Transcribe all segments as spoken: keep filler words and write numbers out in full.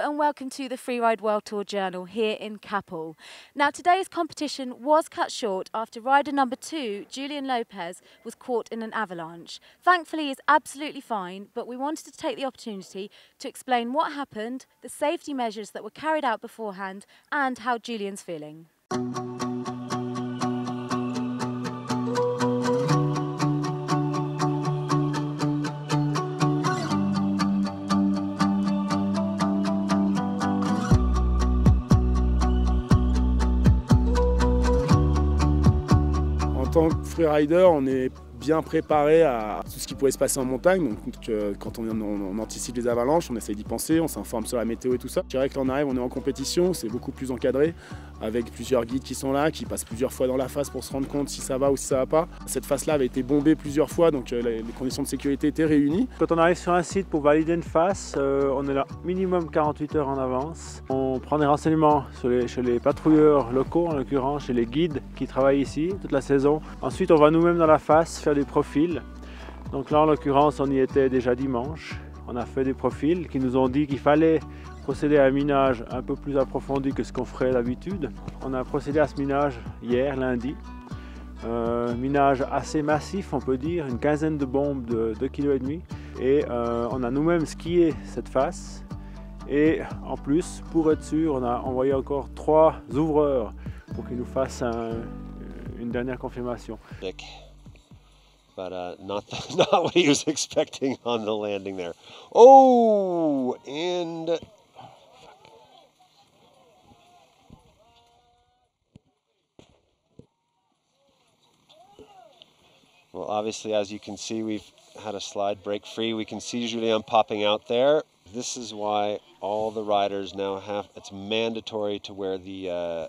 and welcome to the Freeride World Tour Journal here in Capel. Now today's competition was cut short after rider number two, Julian Lopez, was caught in an avalanche. Thankfully he is absolutely fine, but we wanted to take the opportunity to explain what happened, the safety measures that were carried out beforehand and how Julian's feeling. En tant que freerider, on est bien préparé à tout ce qui pourrait se passer en montagne. Donc, euh, quand on, on, on anticipe les avalanches, on essaye d'y penser, on s'informe sur la météo et tout ça. Je dirais que là on arrive, on est en compétition, c'est beaucoup plus encadré, avec plusieurs guides qui sont là, qui passent plusieurs fois dans la face pour se rendre compte si ça va ou si ça va pas. Cette face-là avait été bombée plusieurs fois, donc euh, les, les conditions de sécurité étaient réunies. Quand on arrive sur un site pour valider une face, euh, on est là minimum quarante-huit heures en avance. On prend des renseignements sur les, chez les patrouilleurs locaux, en l'occurrence chez les guides qui travaillent ici toute la saison. Ensuite, on va nous-mêmes dans la face faire des profils. Donc là, en l'occurrence, on y était déjà dimanche. On a fait des profils qui nous ont dit qu'il fallait procéder à un minage un peu plus approfondi que ce qu'on ferait d'habitude. On a procédé à ce minage hier, lundi. Euh, minage assez massif, on peut dire, une quinzaine de bombes de deux virgule cinq kilos. Et euh, on a nous-mêmes skié cette face. Et en plus, pour être sûr, on a envoyé encore trois ouvreurs pour qu'ils nous fassent un, une dernière confirmation. But uh, not, the, not what he was expecting on the landing there. Oh, and oh, fuck. Well, obviously, as you can see, we've had a slide break free. We can see Julien popping out there. This is why all the riders now have, it's mandatory to wear the uh,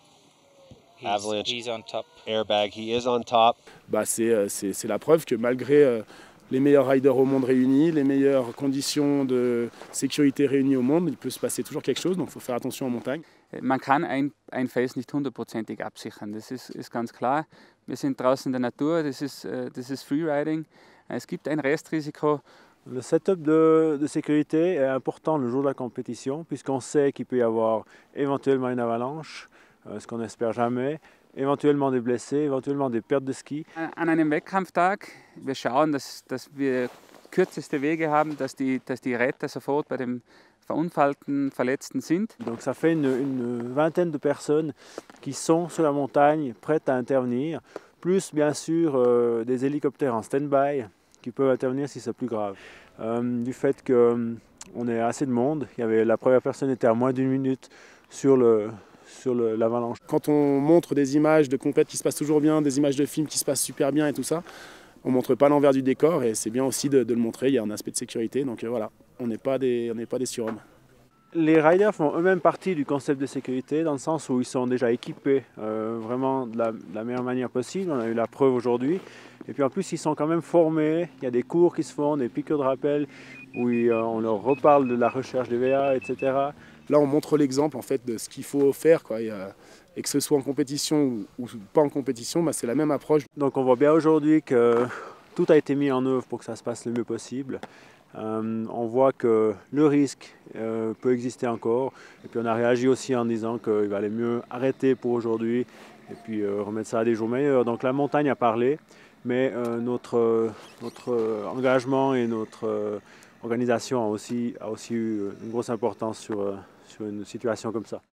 He's, avalanche he's on top. airbag. He is on top. Bah, c'est, c'est, c'est la preuve que malgré euh, les meilleurs riders au monde réunis, les meilleures conditions de sécurité réunies au monde, il peut se passer toujours quelque chose, donc il faut faire attention en montagne. Man kann ein, ein Fels nicht hundertprozentig absichern, das ist, ist ganz klar. Wir sind draußen in der Natur, das ist, das ist Freeriding. Es gibt ein Restrisiko. Le setup de, de sécurité est important le jour de la compétition, puisqu'on sait qu'il peut y avoir éventuellement une avalanche, ce qu'on n'espère jamais, éventuellement des blessés, éventuellement des pertes de ski. An einem Wettkampftag, wir schauen, dass, dass wir kürzeste Wege haben, dass die, dass die Retter sofort bei dem verunfallten, Verletzten sind. Donc ça fait une, une vingtaine de personnes qui sont sur la montagne, prêtes à intervenir, plus bien sûr euh, des hélicoptères en stand-by qui peuvent intervenir si c'est plus grave. Euh, du fait qu'on ait assez de monde, il y avait, la première personne était à moins d'une minute sur le sur l'avalanche. Quand on montre des images de compète qui se passent toujours bien, des images de films qui se passent super bien et tout ça, on ne montre pas l'envers du décor et c'est bien aussi de, de le montrer, il y a un aspect de sécurité, donc euh, voilà, on n'est pas des, on n'est pas des surhommes. Les riders font eux-mêmes partie du concept de sécurité dans le sens où ils sont déjà équipés euh, vraiment de la, de la meilleure manière possible, on a eu la preuve aujourd'hui. Et puis en plus ils sont quand même formés, il y a des cours qui se font, des piqûres de rappel où ils, euh, on leur reparle de la recherche des V A, et cetera. Là on montre l'exemple en fait de ce qu'il faut faire, quoi, et, euh, et que ce soit en compétition ou, ou pas en compétition, bah, c'est la même approche. Donc on voit bien aujourd'hui que tout a été mis en œuvre pour que ça se passe le mieux possible. Euh, on voit que le risque euh, peut exister encore et puis on a réagi aussi en disant qu'il valait mieux arrêter pour aujourd'hui et puis euh, remettre ça à des jours meilleurs. Donc la montagne a parlé, mais euh, notre, notre engagement et notre euh, organisation a aussi, a aussi eu une grosse importance sur, sur une situation comme ça.